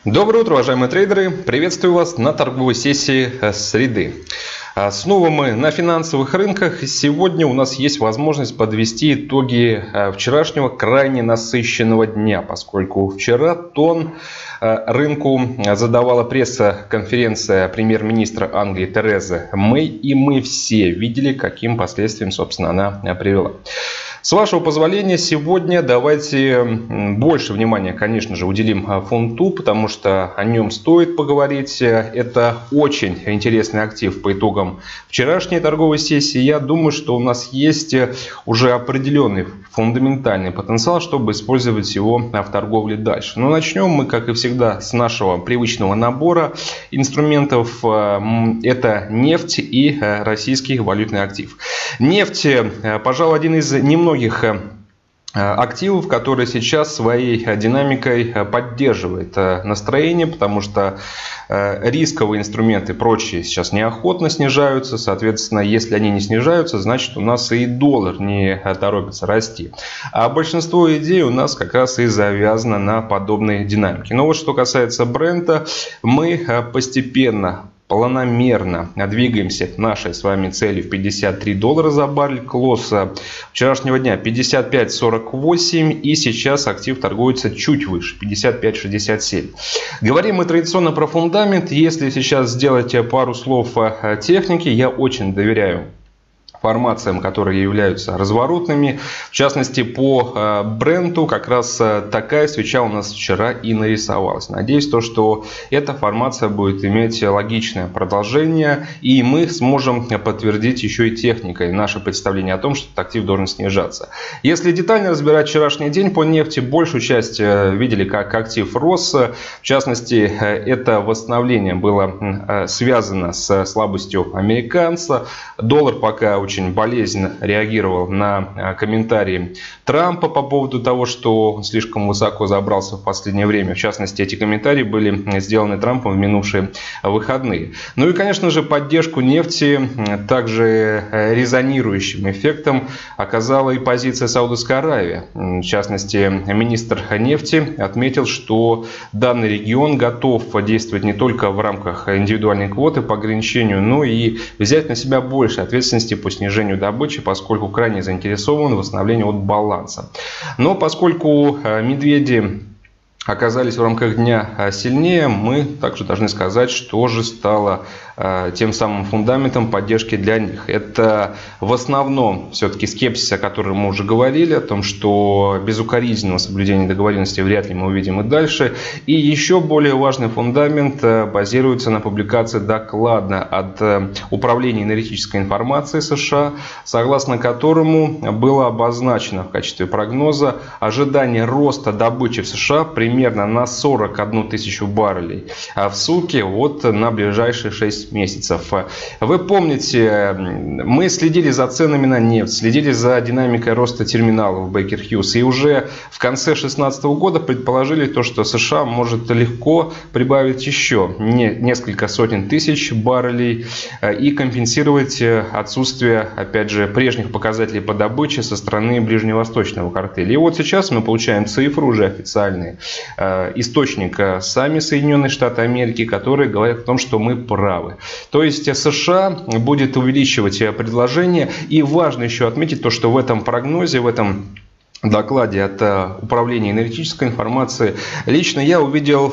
Доброе утро, уважаемые трейдеры! Приветствую вас на торговой сессии среды. Снова мы на финансовых рынках. Сегодня у нас есть возможность подвести итоги вчерашнего крайне насыщенного дня, поскольку вчера тон рынку задавала пресс-конференция премьер-министра Англии Терезы Мэй, и мы все видели, каким последствиям, собственно, она привела. С вашего позволения, сегодня давайте больше внимания, конечно же, уделим фунту, потому что о нем стоит поговорить. Это очень интересный актив по итогам вчерашней торговой сессии. Я думаю, что у нас есть уже определенный фундаментальный потенциал, чтобы использовать его в торговле дальше. Но начнем мы, как и всегда, с нашего привычного набора инструментов. Это нефть и российский валютный актив. Нефть, пожалуй, один из немногих активов, который сейчас своей динамикой поддерживает настроение, потому что рисковые инструменты и прочие сейчас неохотно снижаются. Соответственно, если они не снижаются, значит у нас и доллар не торопится расти. А большинство идей у нас как раз и завязано на подобной динамике. Но вот что касается Брента, мы постепенно, планомерно двигаемся к нашей с вами цели в $53 за баррель. Клосс вчерашнего дня 55.48, и сейчас актив торгуется чуть выше, 55.67. Говорим мы традиционно про фундамент. Если сейчас сделать пару слов о технике, я очень доверяю формациям, которые являются разворотными. В частности, по Бренту как раз такая свеча у нас вчера и нарисовалась. Надеюсь, что эта формация будет иметь логичное продолжение, и мы сможем подтвердить еще и техникой наше представление о том, что этот актив должен снижаться. Если детально разбирать вчерашний день по нефти, большую часть видели, как актив рос. В частности, это восстановление было связано с слабостью американца. Доллар пока очень болезненно реагировал на комментарии Трампа по поводу того, что он слишком высоко забрался в последнее время. В частности, эти комментарии были сделаны Трампом в минувшие выходные. Ну и, конечно же, поддержку нефти также резонирующим эффектом оказала и позиция Саудовской Аравии. В частности, министр нефти отметил, что данный регион готов действовать не только в рамках индивидуальной квоты по ограничению, но и взять на себя больше ответственности по снижению добычи, поскольку крайне заинтересован в восстановлении от баланса. Но поскольку медведи оказались в рамках дня сильнее, мы также должны сказать, что же стало тем самым фундаментом поддержки для них. Это в основном все-таки скепсис, о котором мы уже говорили, о том, что безукоризненного соблюдения договоренности вряд ли мы увидим и дальше. И еще более важный фундамент базируется на публикации доклада от Управления энергетической информации США, согласно которому было обозначено в качестве прогноза ожидание роста добычи в США примерно на 41 тысячу баррелей в сутки на ближайшие 6 месяцев. Вы помните, мы следили за ценами на нефть, следили за динамикой роста терминалов Baker Hughes, и уже в конце 2016 года предположили то, что США может легко прибавить еще несколько сотен тысяч баррелей и компенсировать отсутствие, опять же, прежних показателей по добыче со стороны ближневосточного картеля. И вот сейчас мы получаем цифры уже официальные, источник сами Соединенные Штаты Америки, которые говорят о том, что мы правы. То есть США будет увеличивать предложение. И важно еще отметить то, что в этом прогнозе, в этом докладе от Управления энергетической информации лично я увидел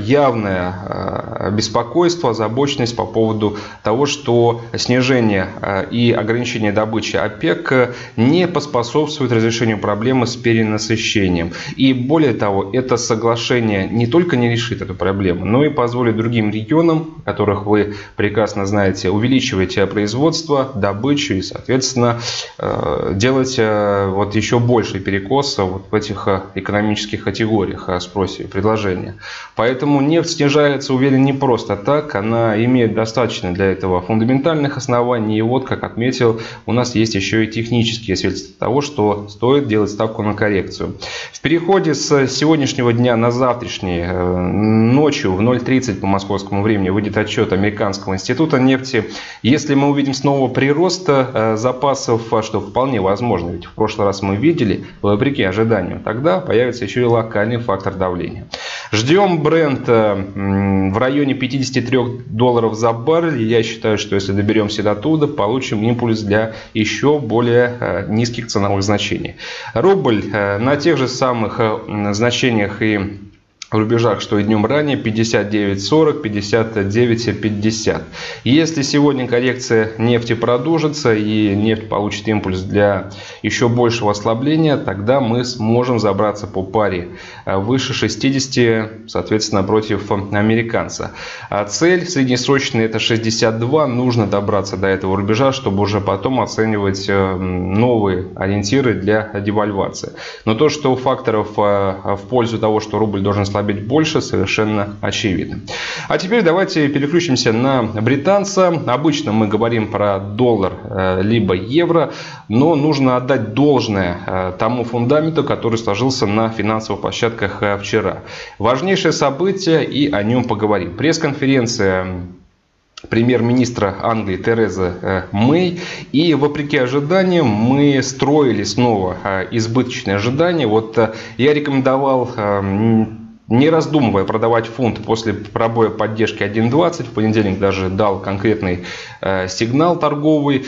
явное беспокойство, озабоченность по поводу того, что снижение и ограничение добычи ОПЕК не поспособствует разрешению проблемы с перенасыщением. И более того, это соглашение не только не решит эту проблему, но и позволит другим регионам, которых вы прекрасно знаете, увеличивать производство, добычу и, соответственно, делать еще больший перекос в этих экономических категориях о спросе и предложении. Поэтому нефть снижается, уверен, не просто так. Она имеет достаточно для этого фундаментальных оснований. И вот, как отметил, у нас есть еще и технические свидетельства того, что стоит делать ставку на коррекцию. В переходе с сегодняшнего дня на завтрашний ночью в 0:30 по московскому времени выйдет отчет Американского института нефти. Если мы увидим снова прирост запасов, что вполне возможно, ведь в прошлый раз мы видели, вопреки ожиданиям, тогда появится еще и локальный фактор давления. Ждем бренд в районе $53 за баррель. Я считаю, что если доберемся до туда, получим импульс для еще более низких ценовых значений. Рубль на тех же самых значениях и в рубежах, что и днем ранее, 59.40, 59.50. Если сегодня коррекция нефти продолжится и нефть получит импульс для еще большего ослабления, тогда мы сможем забраться по паре выше 60, соответственно, против американца. А цель среднесрочная — это 62. Нужно добраться до этого рубежа, чтобы уже потом оценивать новые ориентиры для девальвации. Но то, что факторов в пользу того, что рубль должен слабеть больше, совершенно очевидно. А теперь давайте переключимся на британца. Обычно мы говорим про доллар либо евро, но нужно отдать должное тому фундаменту, который сложился на финансовых площадках вчера. Важнейшее событие, и о нем поговорим. Пресс-конференция премьер-министра Англии Терезы Мэй. И вопреки ожиданиям мы строили снова избыточные ожидания. Вот я рекомендовал, не раздумывая, продавать фунт после пробоя поддержки 1.20. В понедельник даже дал конкретный сигнал торговый.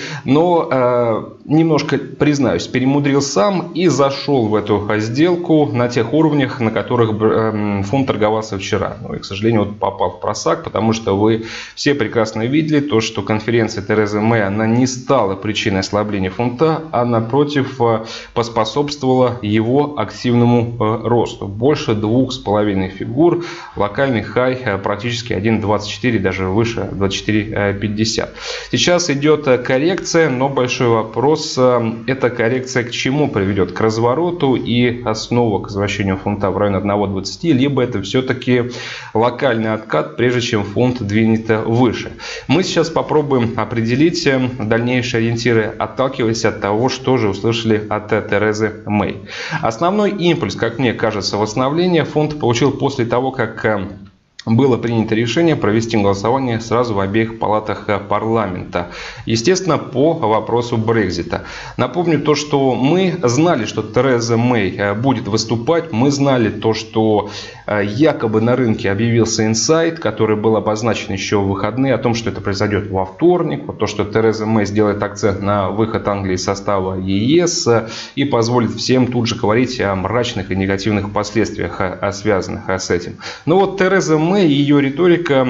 Но немножко, признаюсь, перемудрил сам и зашел в эту сделку на тех уровнях, на которых фунт торговался вчера. Ну и, к сожалению, вот попал в просак, потому что вы все прекрасно видели то, что конференция Терезы Мэй, она не стала причиной ослабления фунта, а напротив поспособствовала его активному росту. Больше 2,5 фигур, локальный хай практически 1.24, даже выше 24.50. Сейчас идет коррекция, но большой вопрос, эта коррекция к чему приведет? К развороту и снова к возвращению фунта в район 1.20, либо это все-таки локальный откат, прежде чем фунт двинет выше. Мы сейчас попробуем определить дальнейшие ориентиры, отталкиваясь от того, что же услышали от Терезы Мэй. Основной импульс, как мне кажется, восстановления фунт получил после того, как было принято решение провести голосование сразу в обеих палатах парламента. Естественно, по вопросу Брексита. Напомню то, что мы знали, что Тереза Мэй будет выступать. Мы знали то, что якобы на рынке объявился инсайд, который был обозначен еще в выходные, о том, что это произойдет во вторник. Вот то, что Тереза Мэй сделает акцент на выход Англии из состава ЕС и позволит всем тут же говорить о мрачных и негативных последствиях, связанных с этим. Но вот Тереза Мэй и ее риторика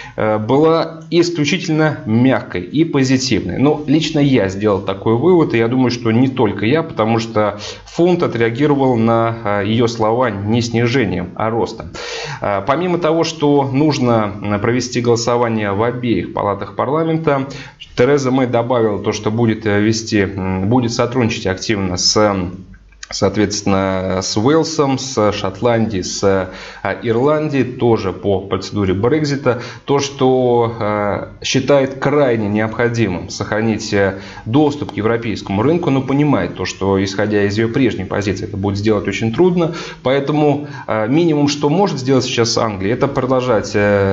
была исключительно мягкой и позитивной. Но лично я сделал такой вывод, и я думаю, что не только я, потому что фунт отреагировал на ее слова не снижением, а ростом. Помимо того, что нужно провести голосование в обеих палатах парламента, Тереза Мэй добавила то, что будет сотрудничать активно соответственно, с Уэльсом, с Шотландией, с Ирландией, тоже по процедуре Брексита. То, что считает крайне необходимым сохранить доступ к европейскому рынку, но понимает то, что, исходя из ее прежней позиции, это будет сделать очень трудно. Поэтому минимум, что может сделать сейчас Англия, это продолжать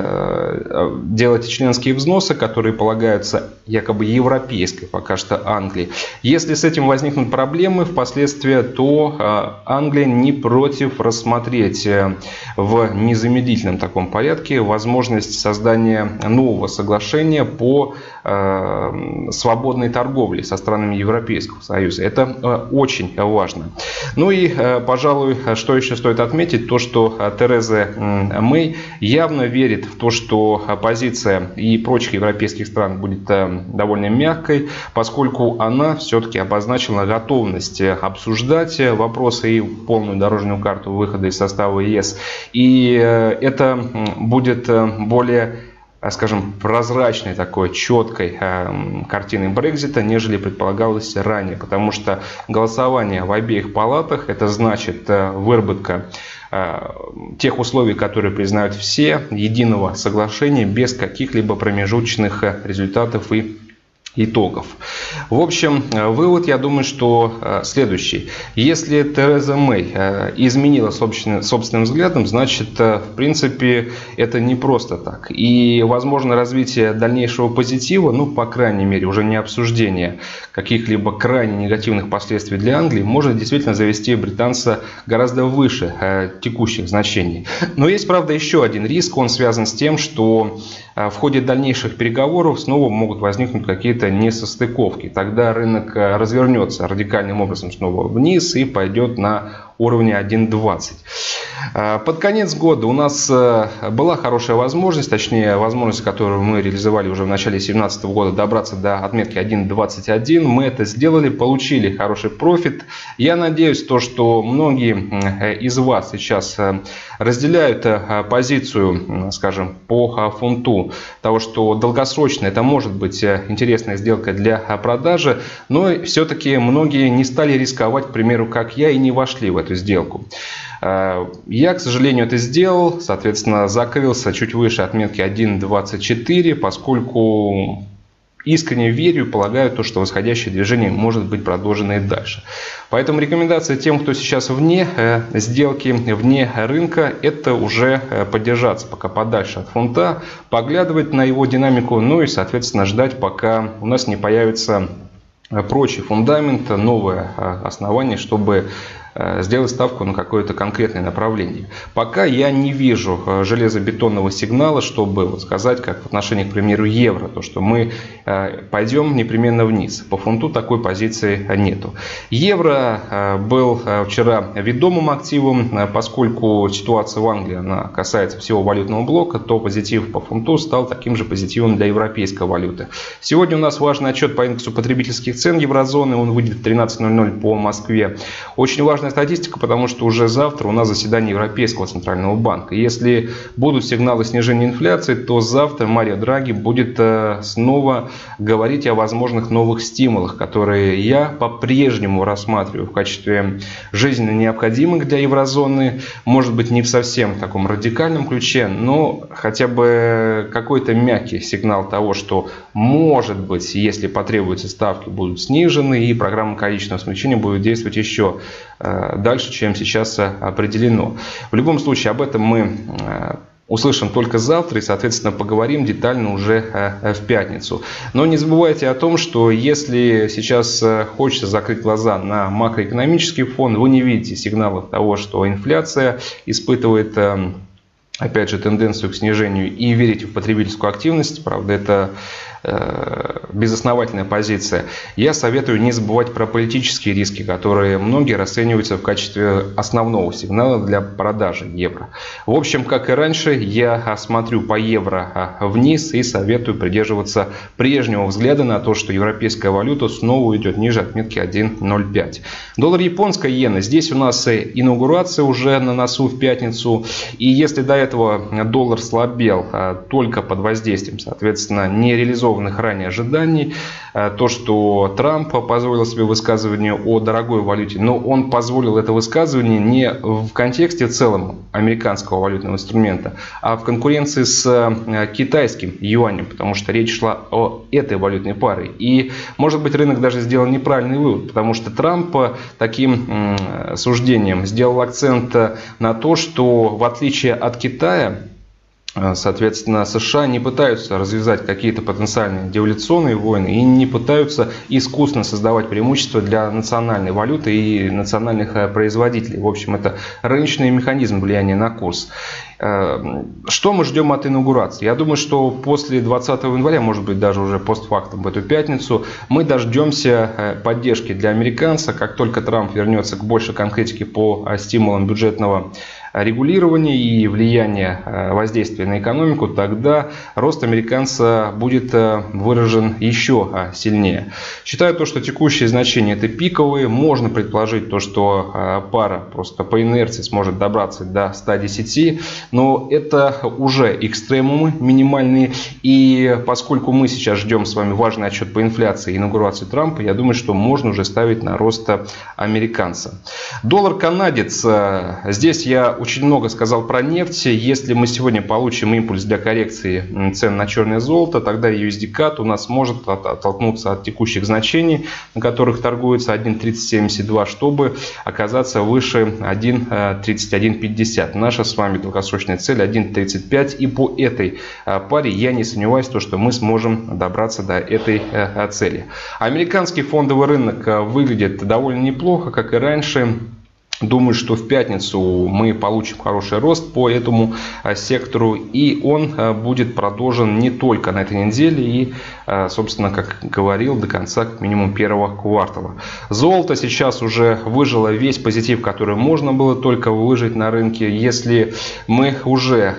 делать членские взносы, которые полагаются якобы европейской пока что Англии. Если с этим возникнут проблемы впоследствии, то Англия не против рассмотреть в незамедлительном таком порядке возможность создания нового соглашения по свободной торговле со странами Европейского Союза. Это очень важно. Ну и, пожалуй, что еще стоит отметить, то, что Тереза Мэй явно верит в то, что позиция и прочих европейских стран будет довольно мягкой, поскольку она все-таки обозначила готовность обсуждать вопросы и полную дорожную карту выхода из состава ЕС. И это будет более, скажем, прозрачной, такой четкой картиной Брексита, нежели предполагалось ранее. Потому что голосование в обеих палатах, это значит выработка тех условий, которые признают все, единого соглашения без каких-либо промежуточных результатов и итогов. В общем, вывод, я думаю, что следующий. Если Тереза Мэй изменила собственным взглядом, значит, в принципе, это не просто так. И, возможно, развитие дальнейшего позитива, ну, по крайней мере, уже не обсуждение каких-либо крайне негативных последствий для Англии, может действительно завести британца гораздо выше текущих значений. Но есть, правда, еще один риск. Он связан с тем, что в ходе дальнейших переговоров снова могут возникнуть какие-то несостыковки. Тогда рынок развернется радикальным образом снова вниз и пойдет на уровне 1.20. Под конец года у нас была хорошая возможность, точнее возможность, которую мы реализовали уже в начале 2017 года, добраться до отметки 1.21. Мы это сделали, получили хороший профит. Я надеюсь, что многие из вас сейчас разделяют позицию, скажем, по фунту, того, что долгосрочно это может быть интересная сделка для продажи, но все-таки многие не стали рисковать, к примеру, как я, и не вошли в эту сделку. Я, к сожалению, это сделал, соответственно, закрылся чуть выше отметки 1.24, поскольку искренне верю и полагаю, что восходящее движение может быть продолжено и дальше. Поэтому рекомендация тем, кто сейчас вне сделки, вне рынка, это уже подержаться пока подальше от фунта, поглядывать на его динамику, ну и, соответственно, ждать, пока у нас не появится прочий фундамент, новое основание, чтобы сделать ставку на какое-то конкретное направление. Пока я не вижу железобетонного сигнала, чтобы сказать, как в отношении, к примеру, евро, то, что мы пойдем непременно вниз. По фунту такой позиции нету. Евро был вчера ведомым активом, поскольку ситуация в Англии она касается всего валютного блока, то позитив по фунту стал таким же позитивом для европейской валюты. Сегодня у нас важный отчет по индексу потребительских цен еврозоны, он выйдет в 13:00 по Москве. Очень важная статистика, потому что уже завтра у нас заседание Европейского центрального банка. Если будут сигналы снижения инфляции, то завтра Марио Драги будет снова говорить о возможных новых стимулах, которые я по-прежнему рассматриваю в качестве жизненно необходимых для еврозоны. Может быть, не в совсем таком радикальном ключе, но хотя бы какой-то мягкий сигнал того, что, может быть, если потребуются, ставки будут снижены и программа количественного смягчения будет действовать еще дальше, чем сейчас определено. В любом случае, об этом мы услышим только завтра и, соответственно, поговорим детально уже в пятницу. Но не забывайте о том, что если сейчас хочется закрыть глаза на макроэкономический фон, вы не видите сигналов того, что инфляция испытывает, опять же, тенденцию к снижению, и верите в потребительскую активность, правда, это безосновательная позиция, я советую не забывать про политические риски, которые многие расцениваются в качестве основного сигнала для продажи евро. В общем, как и раньше, я смотрю по евро вниз и советую придерживаться прежнего взгляда на то, что европейская валюта снова идет ниже отметки 1.05. Доллар японская иена. Здесь у нас инаугурация уже на носу в пятницу. И если до этого доллар слабел только под воздействием, соответственно, не реализованных ранее ожиданий, то, что Трамп позволил себе высказывание о дорогой валюте, но он позволил это высказывание не в контексте в целом американского валютного инструмента, а в конкуренции с китайским юанем, потому что речь шла о этой валютной паре. И, может быть, рынок даже сделал неправильный вывод, потому что Трамп таким суждением сделал акцент на то, что в отличие от Китая, соответственно, США не пытаются развязать какие-то потенциальные девалюационные войны и не пытаются искусственно создавать преимущества для национальной валюты и национальных производителей. В общем, это рыночный механизм влияния на курс. Что мы ждем от инаугурации? Я думаю, что после 20 января, может быть, даже уже постфактум в эту пятницу, мы дождемся поддержки для американца. Как только Трамп вернется к большей конкретике по стимулам бюджетного регулирования и влияния воздействия на экономику, тогда рост американца будет выражен еще сильнее. Считаю то, что текущие значения это пиковые. Можно предположить то, что пара просто по инерции сможет добраться до 110, но это уже экстремумы минимальные. И поскольку мы сейчас ждем с вами важный отчет по инфляции и инаугурации Трампа, я думаю, что можно уже ставить на рост американца. Доллар канадец. Здесь я очень много сказал про нефть. Если мы сегодня получим импульс для коррекции цен на черное золото, тогда USD-CAD у нас может оттолкнуться от текущих значений, на которых торгуется 1.3072, чтобы оказаться выше 1.3150. Наша с вами долгосрочная цель 1.35. И по этой паре я не сомневаюсь, что мы сможем добраться до этой цели. Американский фондовый рынок выглядит довольно неплохо, как и раньше. Думаю, что в пятницу мы получим хороший рост по этому сектору, и он будет продолжен не только на этой неделе и, собственно, как говорил, до конца как минимум первого квартала. Золото сейчас уже выжило весь позитив, который можно было только выжить на рынке. Если мы уже,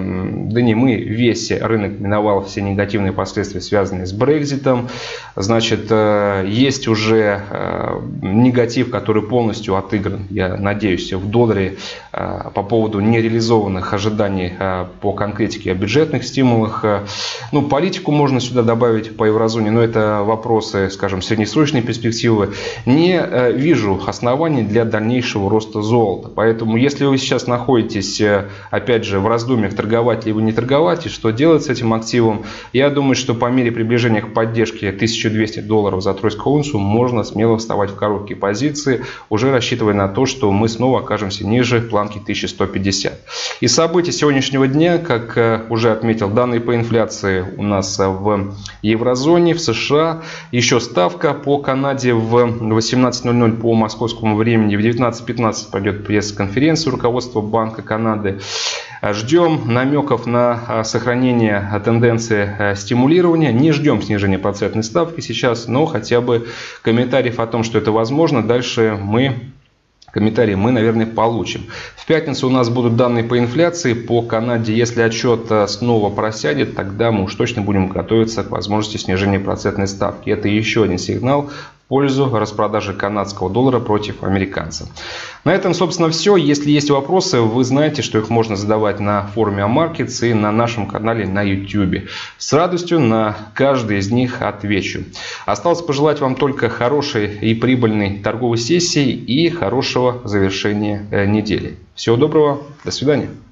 весь рынок миновал все негативные последствия, связанные с Брекситом, значит, есть уже негатив, который полностью отыгран, я надеюсь, в долларе по поводу нереализованных ожиданий по конкретике о бюджетных стимулах. Ну, политику можно сюда добавить по еврозоне, но это вопросы, скажем, среднесрочной перспективы. Не вижу оснований для дальнейшего роста золота. Поэтому, если вы сейчас находитесь, опять же, в раздумьях, торговать либо не торговать, и что делать с этим активом, я думаю, что по мере приближения к поддержке $1200 за тройскую унцию можно смело вставать в короткие позиции, уже рассчитывая на то, что мы снова окажемся ниже планки 1150. Из событий сегодняшнего дня, как уже отметил, данные по инфляции у нас в еврозоне, в США. Еще ставка по Канаде в 18:00 по московскому времени. В 19:15 пойдет пресс-конференция руководства Банка Канады. Ждем намеков на сохранение тенденции стимулирования. Не ждем снижения процентной ставки сейчас, но хотя бы комментариев о том, что это возможно, дальше комментарии мы, наверное, получим. В пятницу у нас будут данные по инфляции по Канаде. Если отчет снова просядет, тогда мы уж точно будем готовиться к возможности снижения процентной ставки. Это еще один сигнал в пользу распродажи канадского доллара против американца. На этом, собственно, все. Если есть вопросы, вы знаете, что их можно задавать на форуме Амаркетс и на нашем канале на YouTube. С радостью на каждый из них отвечу. Осталось пожелать вам только хорошей и прибыльной торговой сессии и хорошего завершения недели. Всего доброго, до свидания.